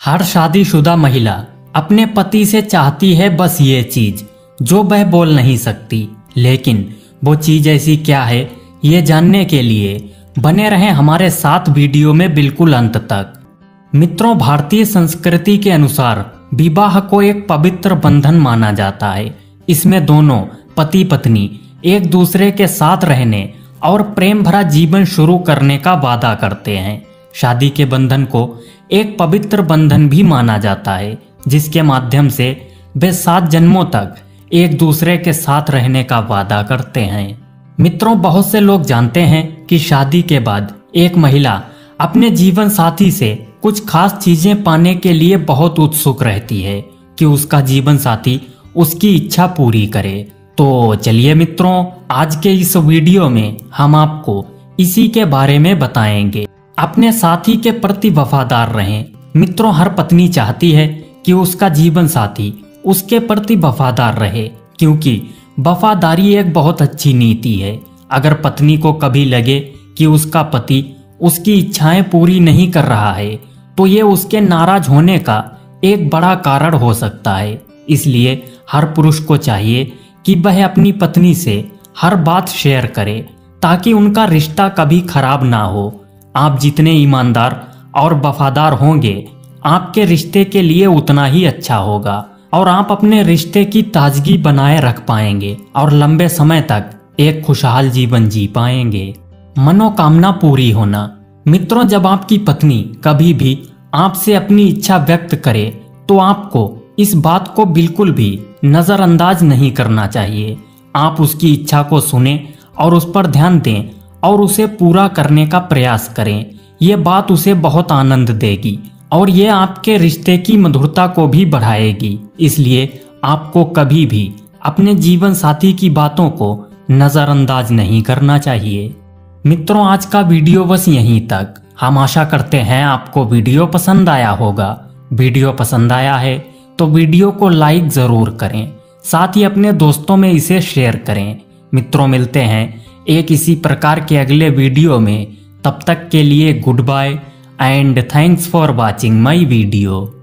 हर शादीशुदा महिला अपने पति से चाहती है बस ये चीज जो वह बोल नहीं सकती, लेकिन वो चीज ऐसी क्या है ये जानने के लिए बने रहें हमारे साथ वीडियो में बिल्कुल अंत तक। मित्रों, भारतीय संस्कृति के अनुसार विवाह को एक पवित्र बंधन माना जाता है। इसमें दोनों पति पत्नी एक दूसरे के साथ रहने और प्रेम भरा जीवन शुरू करने का वादा करते हैं। शादी के बंधन को एक पवित्र बंधन भी माना जाता है, जिसके माध्यम से वे 7 जन्मों तक एक दूसरे के साथ रहने का वादा करते हैं। मित्रों, बहुत से लोग जानते हैं कि शादी के बाद एक महिला अपने जीवन साथी से कुछ खास चीजें पाने के लिए बहुत उत्सुक रहती है कि उसका जीवन साथी उसकी इच्छा पूरी करे। तो चलिए मित्रों, आज के इस वीडियो में हम आपको इसी के बारे में बताएंगे। अपने साथी के प्रति वफादार रहें। मित्रों, हर पत्नी चाहती है कि उसका जीवन साथी उसके प्रति वफादार रहे, क्योंकि वफादारी एक बहुत अच्छी नीति है। अगर पत्नी को कभी लगे कि उसका पति उसकी इच्छाएं पूरी नहीं कर रहा है, तो ये उसके नाराज होने का एक बड़ा कारण हो सकता है। इसलिए हर पुरुष को चाहिए कि वह अपनी पत्नी से हर बात शेयर करे, ताकि उनका रिश्ता कभी खराब ना हो। आप जितने ईमानदार और वफादार होंगे, आपके रिश्ते के लिए उतना ही अच्छा होगा और आप अपने रिश्ते की ताजगी बनाए रख पाएंगे और लंबे समय तक एक खुशहाल जीवन जी पाएंगे। मनोकामना पूरी होना। मित्रों, जब आपकी पत्नी कभी भी आपसे अपनी इच्छा व्यक्त करे, तो आपको इस बात को बिल्कुल भी नजरअंदाज नहीं करना चाहिए। आप उसकी इच्छा को सुने और उस पर ध्यान दें और उसे पूरा करने का प्रयास करें। ये बात उसे बहुत आनंद देगी और ये आपके रिश्ते की मधुरता को भी बढ़ाएगी। इसलिए आपको कभी भी अपने जीवन साथी की बातों को नजरअंदाज नहीं करना चाहिए। मित्रों, आज का वीडियो बस यहीं तक। हम आशा करते हैं आपको वीडियो पसंद आया होगा। वीडियो पसंद आया है तो वीडियो को लाइक जरूर करें, साथ ही अपने दोस्तों में इसे शेयर करें। मित्रों, मिलते हैं एक इसी प्रकार के अगले वीडियो में। तब तक के लिए good bye and thanks for watching my video.